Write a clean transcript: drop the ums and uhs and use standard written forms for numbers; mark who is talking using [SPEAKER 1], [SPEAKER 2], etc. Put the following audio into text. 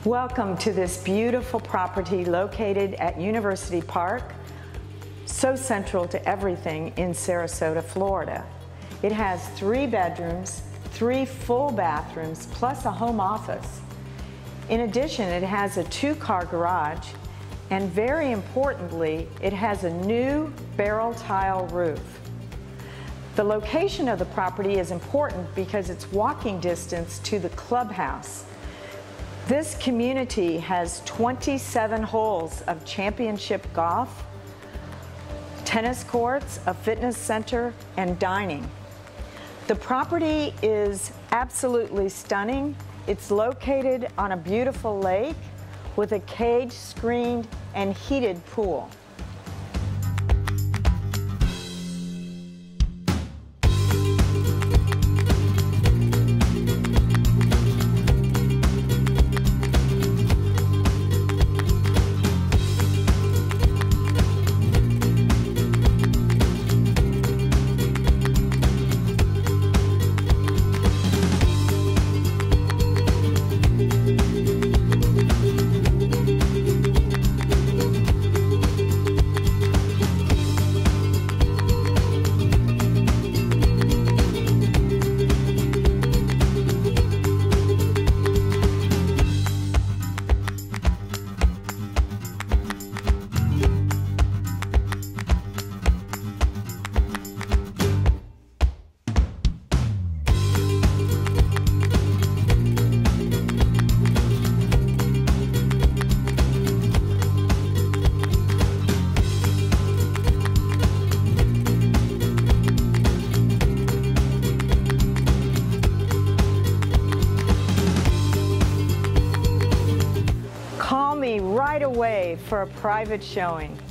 [SPEAKER 1] Welcome to this beautiful property located at University Park, so central to everything in Sarasota, Florida. It has 3 bedrooms, 3 full bathrooms, plus a home office. In addition, it has a 2-car garage, and very importantly, it has a new barrel tile roof. The location of the property is important because it's walking distance to the clubhouse. This community has 27 holes of championship golf, tennis courts, a fitness center, and dining. The property is absolutely stunning. It's located on a beautiful lake with a cage-screened and heated pool. Call me right away for a private showing.